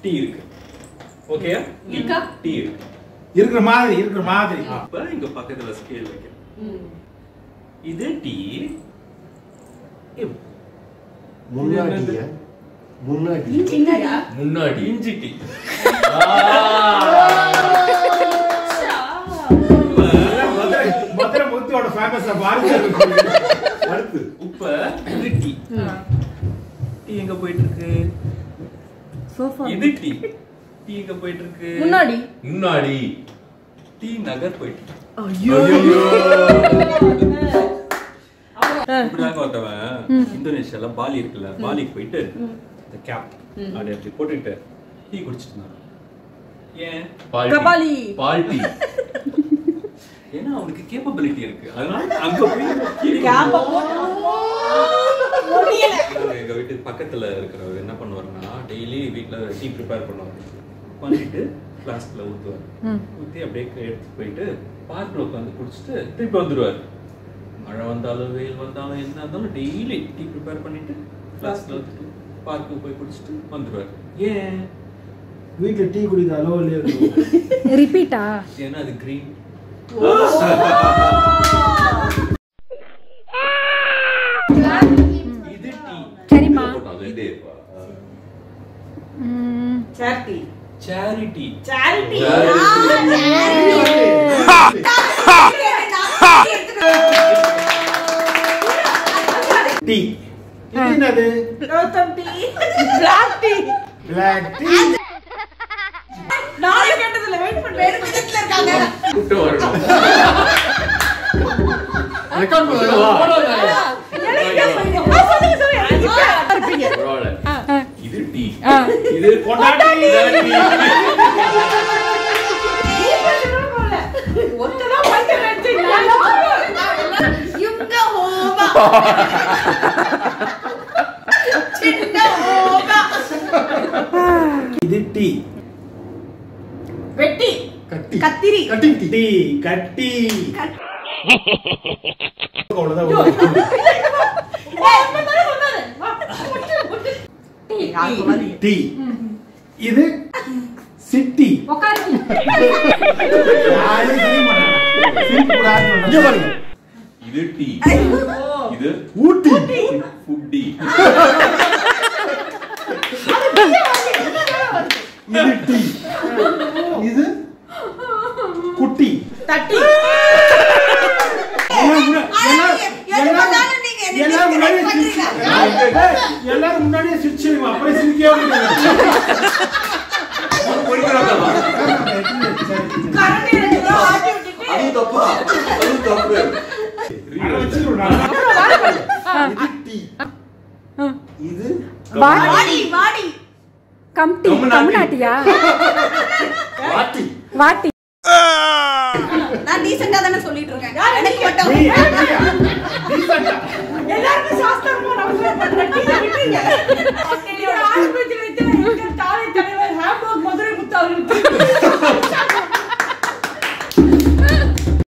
Tea இருக்கு. ஓகேயா? இருக்கா? டீ இருக்கு. இருக்கிற மாதிரி. அப்ப இங்க பக்கத்துல ஸ்கேல் வைக்கிறேன். இது டீ. முன்னாடி இஞ்சி டீ. மதுரை முத்துவோட ஃபேமஸ் பாருங்க. அடுத்து உப்ப இது டீ. டீ எங்க போயிட்டு இருக்கு? சோஃபா. இது டீ. டீ எங்க போயிட்டு இருக்கு? முன்னாடி டீ நகர் போயிட்டு இருக்கு. ஐயோ இப்படிதாங்க ஒருத்தவன் இந்தோனேஷியால பாலி இருக்குல்ல, பாலிக்கு போயிட்டு இந்த கேப் அப்படி போட்டுட்டு டீ குடிச்சிட்டு இருந்தான். ஏன்? பால் டீ. ஏன்னா அவனுக்கு கேப்பபிலிட்டி இருக்கு. அதனால அங்க போய் எங்க வீட்டு பக்கத்துல இருக்கிறவர் என்ன பண்ணுவாருன்னா டெய்லி வீட்டுல டீ ப்ரிப்பேர் பண்ணுவாரு. பண்ணிட்டு ஃபிளாஸ்க்ல ஊத்துவாரு. ஊத்தி அப்படியே எடுத்து போயிட்டு பார்க்ல உட்காந்து குடிச்சிட்டு திருப்பி வந்துருவாரு. மழை வந்தாலும் வெயில் வந்தாலும் என்ன இருந்தாலும் டெய்லி டீ ப்ரிப்பேர் பண்ணிட்டு ஃபிளாஸ்க்ல ஊத்திட்டு பார்க்கு போய் குடிச்சிட்டு வந்துருவாரு. ஏன்? வீட்டுல டீ குடிக்காலோ இல்லையோ ரிப்பீட்டா? ஏன்னா அது கிரீன். இது டீ. சரிமா. சேரிட்டி. டீ. இது என்னது? Black tea. நாளை கேட்டதுல வெயிட் பண்ணு. வேற விதத்துல இருக்காங்க. கூட்ட வரணும். ரெக்கார்ட் பண்ணுவா. இது டீ. இது பொண்டாட்டி. ஒத்தனா பைக்க வெச்சீங்களா? யுங்க ஹோபா. சின்ன ஹோபா. இது டீ. வெட்டி. கத்திரி. டீ. கட்டி. அவ்வளவுதான். டீ. இது சிட்டி. இது டீ. இது ஊட்டி. ஃபுட்டி. இது டீ. இது குட்டி. தட்டி. எல்லாரும் முன்னாடியே சிரிச்சிருமா, அப்புறம் சிரிக்கவே முடியாது. அது தப்பா? அது தப்பு. இது வாடி. கம்டி. கம்நாட்டியா? வாட்டி. நான் டீசென்ட்டா தான சொல்லிட்டு இருக்கேன். எனக்கு மட்டும் எல்லாரும் சாஸ்திரமா நம்ம பண்ற டீ விட்டுங்க.